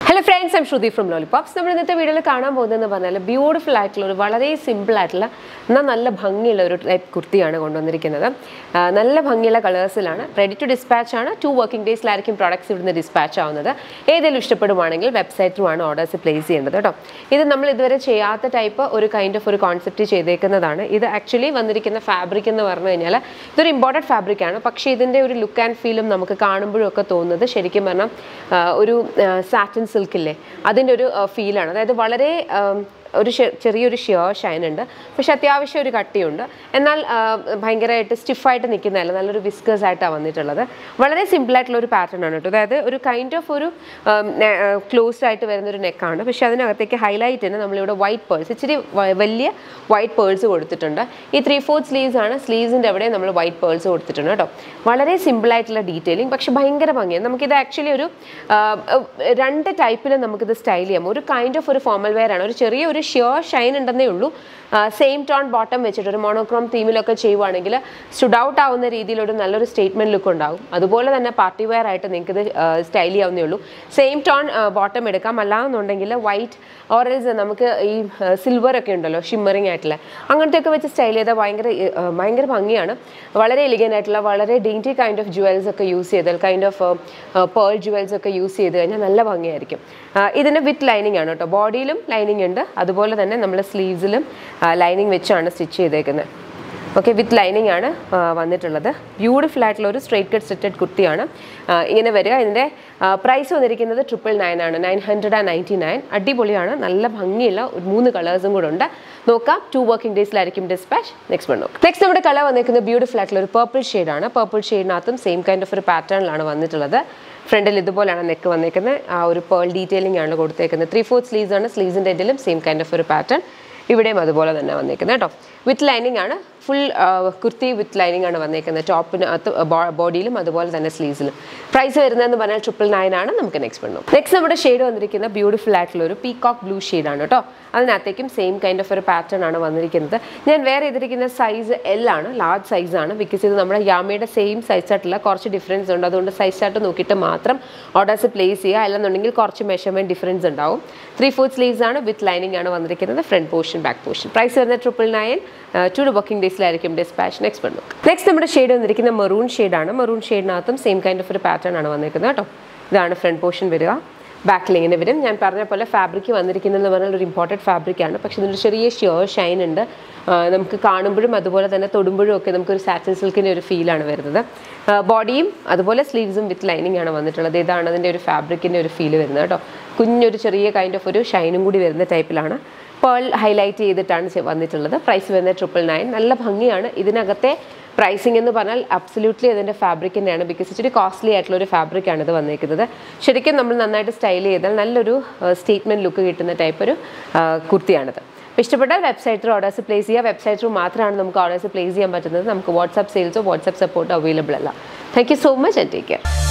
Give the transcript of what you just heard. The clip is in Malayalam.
Hello friends, I'm Shruti from Lollipops. We will see this video. A beautiful, very simple, നല്ല ഭംഗിയുള്ള ഒരു ടൈപ്പ് കുർത്തിയാണ് കൊണ്ടുവന്നിരിക്കുന്നത്. നല്ല ഭംഗിയുള്ള കളേഴ്സിലാണ്. റെഡി ടു ഡിസ്പാച്ച് ആണ്. 2 വർക്കിംഗ് ഡേയ്സിലായിരിക്കും പ്രോഡക്ട്സ് ഇവിടുന്ന് ഡിസ്പാച്ച് ആവുന്നത്. ഏതെങ്കിലും ഇഷ്ടപ്പെടുവാണെങ്കിൽ വെബ്സൈറ്റ് ത്രൂ ആണ് ഓർഡേഴ്സ് പ്ലേസ് ചെയ്യേണ്ടത് കേട്ടോ. ഇത് നമ്മൾ ഇതുവരെ ചെയ്യാത്ത ടൈപ്പ് ഒരു കൈൻഡ് ഓഫ് ഒരു കോൺസെപ്റ്റ് ചെയ്തേക്കുന്നതാണ്. ഇത് ആക്ച്വലി വന്നിരിക്കുന്ന ഫാബ്രിക് എന്ന് പറഞ്ഞു കഴിഞ്ഞാൽ ഇതൊരു ഇമ്പോർട്ടൻറ്റ് ഫാബ്രിക് ആണ്. പക്ഷേ ഇതിൻ്റെ ഒരു ലുക്ക് ആൻഡ് ഫീലും നമുക്ക് കാണുമ്പോഴൊക്കെ തോന്നുന്നത് ശരിക്കും പറഞ്ഞാൽ ഒരു സാറ്റിൻ സിൽക്കില്ലേ അതിൻ്റെ ഒരു ഫീലാണ്. അതായത് വളരെ ഒരു ചെറിയൊരു ഷിയർ ഷൈൻ ഉണ്ട്, പക്ഷെ അത്യാവശ്യം ഒരു കട്ടിയുണ്ട്. എന്നാൽ ഭയങ്കരമായിട്ട് സ്റ്റിഫായിട്ട് നിൽക്കുന്നതല്ല, നല്ലൊരു വിസ്കേഴ്സ് ആയിട്ടാണ് വന്നിട്ടുള്ളത്. വളരെ സിമ്പിളായിട്ടുള്ള ഒരു പാറ്റേൺ ആണ് കേട്ടോ. അതായത് ഒരു കൈൻഡ് ഓഫ് ഒരു ക്ലോസ്ഡ് ആയിട്ട് വരുന്നൊരു നെക്കാണ്, പക്ഷേ അതിനകത്തേക്ക് ഹൈലൈറ്റിന് നമ്മളിവിടെ വൈറ്റ് പേൾസ്, ഇച്ചിരി വലിയ വൈറ്റ് പേൾസ് കൊടുത്തിട്ടുണ്ട്. ഈ 3/4 സ്ലീവ്സ് ആണ്. സ്ലീവ്സിൻ്റെ അവിടെ നമ്മൾ വൈറ്റ് പേൾസ് കൊടുത്തിട്ടുണ്ട് കേട്ടോ. വളരെ സിമ്പിളായിട്ടുള്ള ഡീറ്റെയിലിംഗ്, പക്ഷെ ഭയങ്കര ഭംഗിയാണ്. നമുക്കിത് ആക്ച്വലി ഒരു 2 ടൈപ്പിൽ നമുക്കിത് സ്റ്റൈൽ ചെയ്യാം. ഒരു കൈൻഡ് ഓഫ് ഒരു ഫോർമൽ വെയർ ആണ്, ഒരു ചെറിയൊരു ഷിയർ ഷൈൻ ഉണ്ടെന്നേ ഉള്ളൂ. സെയിം ടോൺ ബോട്ടം വെച്ചിട്ട് ഒരു മോണോക്രോം തീമിലൊക്കെ ചെയ്യുവാണെങ്കിൽ സ്റ്റുഡ് ഔട്ട് ആവുന്ന രീതിയിലൊരു നല്ലൊരു സ്റ്റേറ്റ്മെൻറ്റ് ലുക്ക് ഉണ്ടാകും. അതുപോലെ തന്നെ പാർട്ടി വെയർ ആയിട്ട് നിങ്ങൾക്ക് ഇത് സ്റ്റൈൽ ചെയ്യാവുന്നേ ഉള്ളൂ. സെയിം ടോൺ ബോട്ടം എടുക്കാം, അല്ലാന്നുണ്ടെങ്കിൽ വൈറ്റ് ഓറൽസ് നമുക്ക് ഈ സിൽവറൊക്കെ ഉണ്ടല്ലോ ഷിമ്മറിങ് ആയിട്ടുള്ള അങ്ങനത്തെയൊക്കെ വെച്ച് സ്റ്റൈൽ ചെയ്താൽ ഭയങ്കര ഭംഗിയാണ്. വളരെ എലിഗൻ്റ് ആയിട്ടുള്ള വളരെ ഡെയിൻറ്റി കൈൻഡ് ഓഫ് ജുവൽസ് ഒക്കെ യൂസ് ചെയ്താൽ കൈൻഡ് ഓഫ് പേൾ ജുവൽസ് ഒക്കെ യൂസ് ചെയ്ത് കഴിഞ്ഞാൽ നല്ല ഭംഗിയായിരിക്കും. ഇതിന് വിത്ത് ലൈനിങ് ആണ് കേട്ടോ. ബോഡിയിലും ലൈനിങ് ഉണ്ട്, അതുപോലെ തന്നെ നമ്മൾ സ്ലീവ്സിലും ലൈനിങ് വെച്ചാണ് സ്റ്റിച്ച് ചെയ്തേക്കുന്നത്. ഓക്കെ, വിത്ത് ലൈനിങ് ആണ് വന്നിട്ടുള്ളത്. ബ്യൂട്ടിഫുൾ ആയിട്ടുള്ള ഒരു സ്ട്രൈറ്റ് കട്ട് സ്റ്റിറ്റഡ് കുർത്തിയാണ് ഇങ്ങനെ വരിക. ഇതിൻ്റെ പ്രൈസ് വന്നിരിക്കുന്നത് 999 ആണ്, 999. അടിപൊളിയാണ്, നല്ല ഭംഗിയുള്ള 3 കളേഴ്സും കൂടെ ഉണ്ട്. നോക്കാം, 2 വർക്കിംഗ് ഡേയ്സിലായിരിക്കും ഡിസ്പാച്ച്. നെക്സ്റ്റ് നമ്മുടെ കളർ വന്നിരിക്കുന്നത് ബ്യൂട്ടിഫുൾ ആയിട്ടുള്ള ഒരു പർപ്പിൾ ഷെയ്ഡാണ്. പർപ്പിൾ ഷെയ്ഡിനകത്തും സെയിം കൈൻഡ് ഓഫ് ഒരു പാറ്റേണിലാണ് വന്നിട്ടുള്ളത്. ഫ്രണ്ടിൽ ഇതുപോലെയാണ് നെക്ക് വന്നേക്കുന്നത്. ആ ഒരു പേൾ ഡീറ്റെയിലിംഗ് ആണ് കൊടുത്തേക്കുന്നത്. 3/4 സ്ലീവ്സ് ആണ്. സ്ലീവ്സിൻ്റെ എൻഡിലും സെയിം കൈൻഡ് ഓഫ് ഒരു പാറ്റേൺ ഇവിടെയും അതുപോലെ തന്നെ വന്നേക്കുന്നത് കേട്ടോ. വിത്ത് ലൈനിങ് ആണ്, ഫുൾ കുർത്തി വിത്ത് ലൈനിങ് ആണ് വന്നേക്കുന്നത്. ടോപ്പിനകത്ത് ബോഡിയിലും അതുപോലെ തന്നെ സ്ലീവ്സിലും. പ്രൈസ് വരുന്നതെന്ന് പറഞ്ഞാൽ 999 ആണ്. നമുക്ക് നെക്സ്റ്റ് നമ്മുടെ ഷെയ്ഡ് വന്നിരിക്കുന്നത് ബ്യൂട്ടിഫുൾ ആയിട്ടുള്ള ഒരു പീകോക്ക് ബ്ലൂ ഷെയ്ഡാണ് കേട്ടോ. അതിനകത്തേക്കും സെയിം കൈൻഡ് ഓഫ് ഒരു പാറ്റേൺ ആണ് വന്നിരിക്കുന്നത്. ഞാൻ വേറെ ചെയ്തിരിക്കുന്ന സൈസ് L ആണ്, ലാർജ് സൈസാണ്. ബിക്കോസ് ഇത് നമ്മുടെ യാമയുടെ സെയിം സൈസ് ആയിട്ടുള്ള കുറച്ച് ഡിഫറൻസ് ഉണ്ട്. അതുകൊണ്ട് സൈസ് ചാർട്ട് നോക്കിയിട്ട് മാത്രം ഓർഡേഴ്സ് പ്ലേസ് ചെയ്യുക, അല്ലെന്നുണ്ടെങ്കിൽ കുറച്ച് മെഷർമെൻറ്റ് ഡിഫറൻസ് ഉണ്ടാവും. 3/4 സ്ലീവ്സ് ആണ്, വിത്ത് ലൈനിങ് ആണ് വന്നിരിക്കുന്നത്. Front portion, back portion. Price വരുന്നത് 999. 2 വർക്കിംഗ് ഡേയ്സിലായിരിക്കും ഡിസ്പാച്ച്. നെക്സ്റ്റ് നമ്മുടെ ഷെയ്ഡ് വന്നിരിക്കുന്ന മെറൂൺ ഷെയ്ഡാണ്. മെറൂൺ ഷെയ്ഡിനകത്തും സെയിം കൈൻഡ് ഓഫ് ഒരു പാറ്റേൺ ആണ് വന്നിരിക്കുന്നത് കേട്ടോ. ഇതാണ് ഫ്രണ്ട് പോർഷൻ വരിക, ബാക്കിൽ ഇങ്ങനെ വരും. ഞാൻ പറഞ്ഞ പോലെ ഫാബ്രിക് വന്നിരിക്കുന്നതെന്ന് പറഞ്ഞാൽ ഒരു ഇമ്പോർട്ടൻറ്റ് ഫാബ്രിക്കാണ്, പക്ഷേ ഇതിൻ്റെ ചെറിയ ഷിയർ ഷൈൻ ഉണ്ട്. നമുക്ക് കാണുമ്പോഴും അതുപോലെ തന്നെ തൊടുമ്പോഴും ഒക്കെ നമുക്കൊരു സാറ്റിൻ സിൽക്കിൻ്റെ ഒരു ഫീലാണ് വരുന്നത്. ബോഡിയും അതുപോലെ സ്ലീവ്സും വിത്ത് ലൈനിങ് ആണ് വന്നിട്ടുള്ളത്. ഇതാണ് അതിൻ്റെ ഒരു ഫാബ്രിക്കിൻ്റെ ഒരു ഫീല് വരുന്നത് കേട്ടോ. കുഞ്ഞൊരു ചെറിയ കൈൻഡ് ഓഫ് ഒരു ഷൈനും കൂടി വരുന്ന ടൈപ്പിലാണ്. പേൾ ഹൈലൈറ്റ് ചെയ്തിട്ടാണ് വന്നിട്ടുള്ളത്. പ്രൈസ് വരുന്നത് 999. നല്ല ഭംഗിയാണ്. ഇതിനകത്തെ പ്രൈസിംഗ് എന്ന് പറഞ്ഞാൽ അബ്സല്യൂട്ട്ലി അതിൻ്റെ ഫാബ്രിക്കിൻ്റെയാണ്. ബിക്കോസ് ഇച്ചിരി കോസ്റ്റ്ലി ആയിട്ടുള്ള ഒരു ഫാബ്രിക്കാണ് ഇത് വന്നിരിക്കുന്നത്. ശരിക്കും നമ്മൾ നന്നായിട്ട് സ്റ്റൈൽ ചെയ്താൽ നല്ലൊരു സ്റ്റേറ്റ്മെൻറ്റ് ലുക്ക് കിട്ടുന്ന ടൈപ്പ് ഒരു കുർത്തിയാണിത്. ഇഷ്ടപ്പെട്ടാൽ വെബ്സൈറ്റ് ത്രൂ ഓർഡേഴ്സ് പ്ലേസ് ചെയ്യുക. വെബ്സൈറ്റ് ത്രൂ മാത്രമാണ് നമുക്ക് ഓർഡേഴ്സ് പ്ലേസ് ചെയ്യാൻ പറ്റുന്നത്. നമുക്ക് വാട്സാപ്പ് സെയിൽസോ വാട്സാപ്പ് സപ്പോർട്ടോ അവൈലബിൾ അല്ല. Thank you so much and take care.